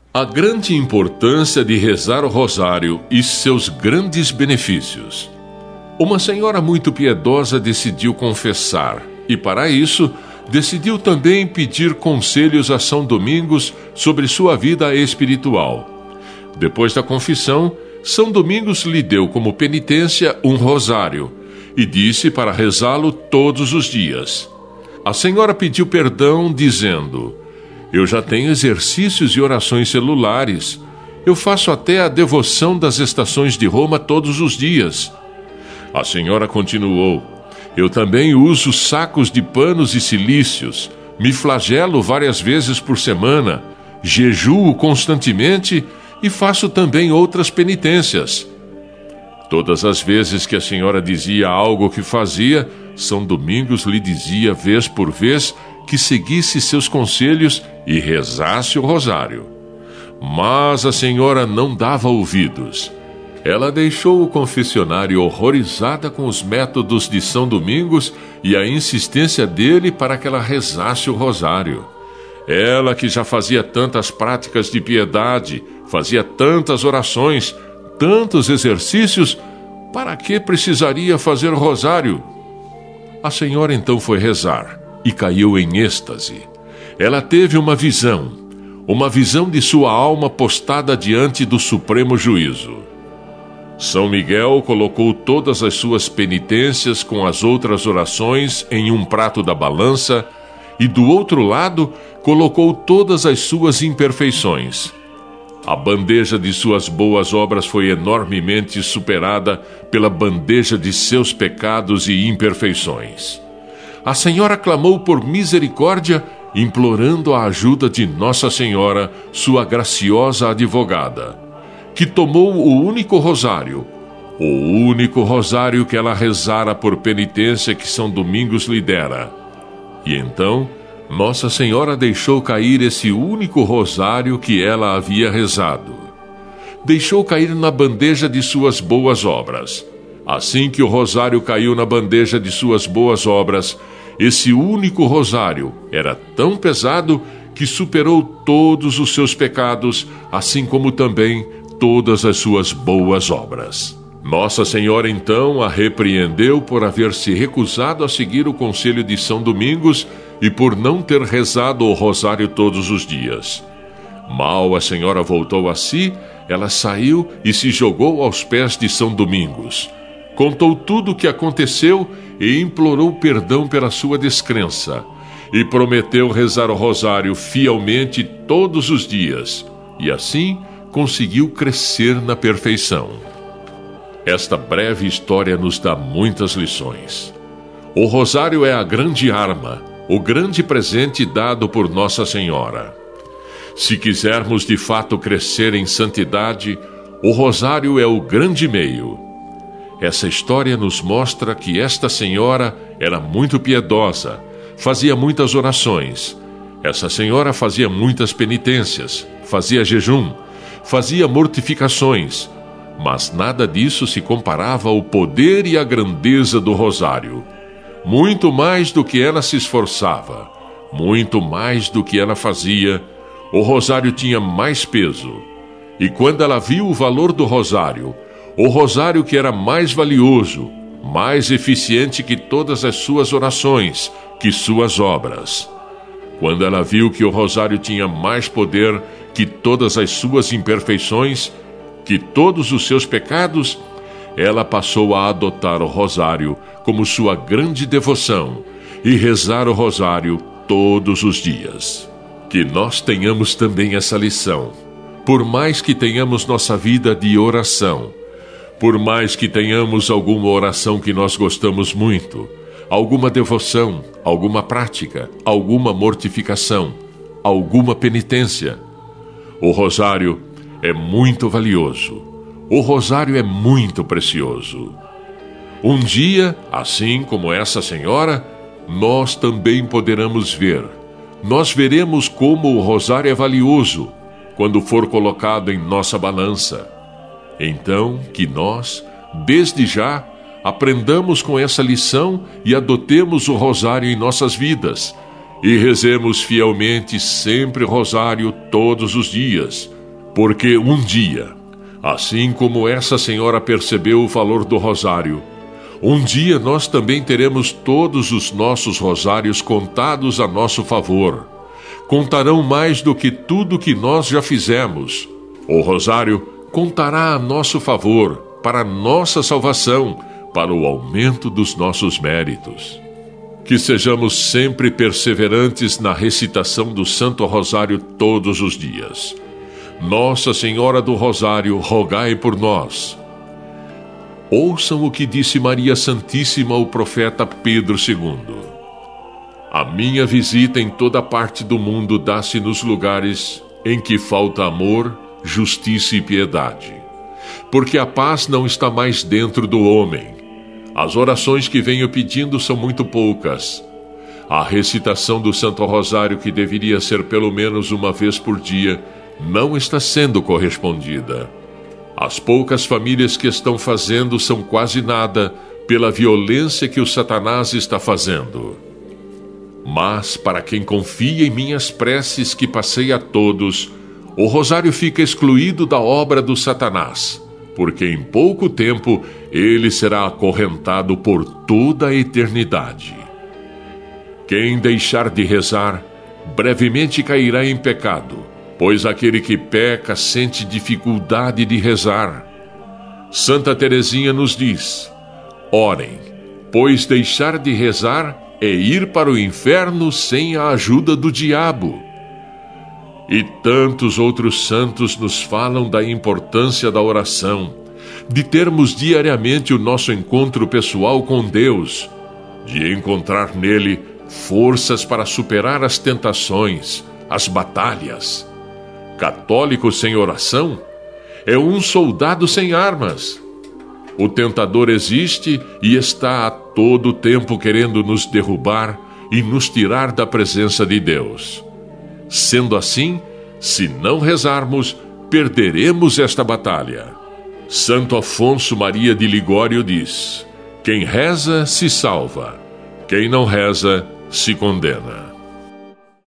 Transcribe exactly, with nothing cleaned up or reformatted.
A grande importância de rezar o rosário e seus grandes benefícios. Uma senhora muito piedosa decidiu confessar e, para isso, decidiu também pedir conselhos a São Domingos sobre sua vida espiritual. Depois da confissão, São Domingos lhe deu como penitência um rosário e disse para rezá-lo todos os dias. A senhora pediu perdão dizendo: "Eu já tenho exercícios e orações celulares. Eu faço até a devoção das estações de Roma todos os dias." A senhora continuou: "Eu também uso sacos de panos e cilícios, me flagelo várias vezes por semana, jejuo constantemente e faço também outras penitências." Todas as vezes que a senhora dizia algo que fazia, São Domingos lhe dizia vez por vez que seguisse seus conselhos e rezasse o rosário. Mas a senhora não dava ouvidos. Ela deixou o confessionário horrorizada com os métodos de São Domingos e a insistência dele para que ela rezasse o rosário. Ela que já fazia tantas práticas de piedade, fazia tantas orações, tantos exercícios, para que precisaria fazer o rosário? A senhora então foi rezar e caiu em êxtase. Ela teve uma visão, uma visão de sua alma postada diante do Supremo Juízo. São Miguel colocou todas as suas penitências com as outras orações em um prato da balança e do outro lado colocou todas as suas imperfeições. A bandeja de suas boas obras foi enormemente superada pela bandeja de seus pecados e imperfeições. A senhora clamou por misericórdia, implorando a ajuda de Nossa Senhora, sua graciosa advogada, que tomou o único rosário, o único rosário que ela rezara por penitência que São Domingos lhe dera. E então, Nossa Senhora deixou cair esse único rosário que ela havia rezado. Deixou cair na bandeja de suas boas obras. Assim que o rosário caiu na bandeja de suas boas obras, esse único rosário era tão pesado que superou todos os seus pecados, assim como também todas as suas boas obras. Nossa Senhora então a repreendeu por haver se recusado a seguir o conselho de São Domingos e por não ter rezado o rosário todos os dias. Mal a senhora voltou a si, ela saiu e se jogou aos pés de São Domingos. Contou tudo o que aconteceu e implorou perdão pela sua descrença. E prometeu rezar o rosário fielmente todos os dias. E assim conseguiu crescer na perfeição. Esta breve história nos dá muitas lições. O rosário é a grande arma, o grande presente dado por Nossa Senhora. Se quisermos de fato crescer em santidade, o rosário é o grande meio. Essa história nos mostra que esta senhora era muito piedosa, fazia muitas orações. Essa senhora fazia muitas penitências, fazia jejum, fazia mortificações, mas nada disso se comparava ao poder e à grandeza do rosário. Muito mais do que ela se esforçava, muito mais do que ela fazia, o rosário tinha mais peso. E quando ela viu o valor do rosário, o rosário que era mais valioso, mais eficiente que todas as suas orações, que suas obras. Quando ela viu que o rosário tinha mais poder que todas as suas imperfeições, que todos os seus pecados, ela passou a adotar o rosário como sua grande devoção e rezar o rosário todos os dias. Que nós tenhamos também essa lição. Por mais que tenhamos nossa vida de oração, por mais que tenhamos alguma oração que nós gostamos muito, alguma devoção, alguma prática, alguma mortificação, alguma penitência, o rosário é muito valioso. O rosário é muito precioso. Um dia, assim como essa senhora, nós também poderemos ver. Nós veremos como o rosário é valioso quando for colocado em nossa balança. Então, que nós, desde já, aprendamos com essa lição e adotemos o rosário em nossas vidas e rezemos fielmente sempre o rosário todos os dias, Porque um dia, assim como essa senhora percebeu o valor do rosário, um dia nós também teremos todos os nossos rosários contados a nosso favor. Contarão mais do que tudo que nós já fizemos. O rosário contará a nosso favor, para a nossa salvação, para o aumento dos nossos méritos. Que sejamos sempre perseverantes na recitação do Santo Rosário todos os dias. Nossa Senhora do Rosário, rogai por nós. Ouçam o que disse Maria Santíssima ao profeta Pedro segundo. A minha visita em toda parte do mundo dá-se nos lugares em que falta amor, justiça e piedade. Porque a paz não está mais dentro do homem. As orações que venho pedindo são muito poucas. A recitação do Santo Rosário, que deveria ser pelo menos uma vez por dia, não está sendo correspondida. As poucas famílias que estão fazendo são quase nada pela violência que o Satanás está fazendo. Mas, para quem confia em minhas preces que passei a todos, o rosário fica excluído da obra do Satanás, porque em pouco tempo ele será acorrentado por toda a eternidade. Quem deixar de rezar, brevemente cairá em pecado, pois aquele que peca sente dificuldade de rezar. Santa Teresinha nos diz: orem, pois deixar de rezar é ir para o inferno sem a ajuda do diabo. E tantos outros santos nos falam da importância da oração, de termos diariamente o nosso encontro pessoal com Deus, de encontrar nele forças para superar as tentações, as batalhas. Católico sem oração é um soldado sem armas. O tentador existe e está a todo tempo querendo nos derrubar e nos tirar da presença de Deus. Sendo assim, se não rezarmos, perderemos esta batalha. Santo Afonso Maria de Ligório diz: quem reza se salva, quem não reza se condena.